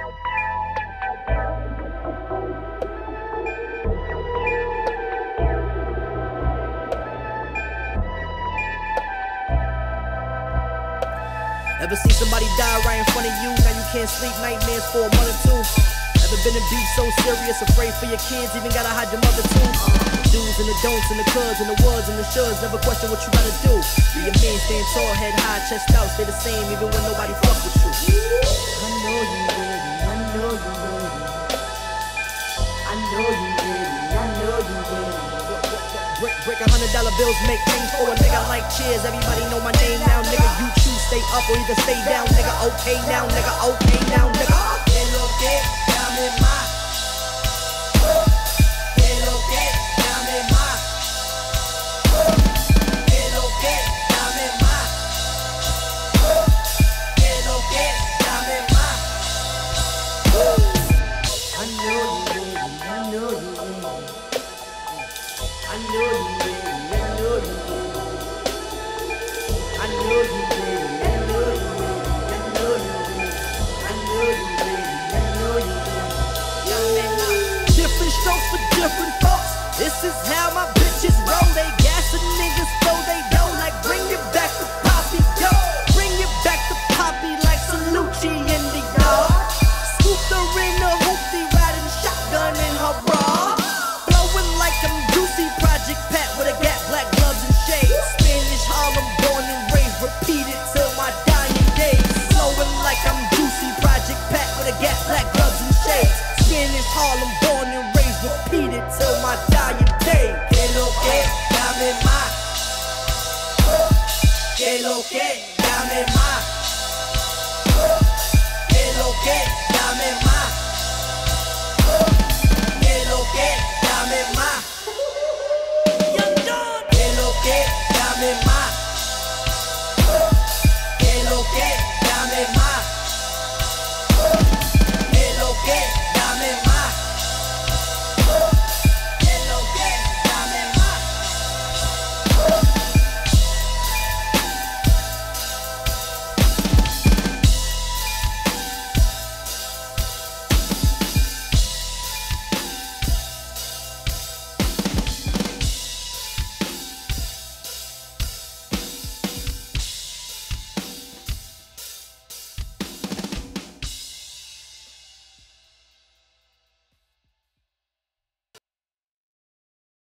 Ever see somebody die right in front of you? Now you can't sleep, nightmares for a month or two. Ever been in beef so serious, afraid for your kids, even gotta hide your mother too? Do's and the don'ts and the coulds and the woulds and the shoulds, never question what you gotta do. Be a man, stand tall, head high, chest out, stay the same even when nobody fuck with you. I know you ready, I know you ready. I know you ready, I know you ready. Break $100 bills, make things for a nigga like Cheers. Everybody know my name now, nigga. You choose stay up or either stay down, nigga. Okay now, nigga. Okay now, nigga. Que lo que, dame más. Que lo que, dame más. Que lo que, dame más. Que lo que, dame más. I know you ready, I know you ready. I know you ready, I know you ready. I know you ready, I know you ready. I know you ready, I know you ready. I know you ready. Different strokes for different folks. This is how my bitches roll. They gas the niggas so they don't like bring it back to Poppy, yo. Bring it back to Poppy like Salucci in the yard. Scooped her in the hoopty, riding shotgun in her bra. Blowing like I'm Juicy Project Pat with a Gap, black gloves and shades. Spanish Harlem, born and raised, repeat it till my dying days. Flowing like I'm Juicy Project Pat with a Gap, black gloves and shades. Spanish Harlem, born and raised, repeat it till my dying days. Que lo que, dame más. Que lo que, dame más. Que lo que, dame más.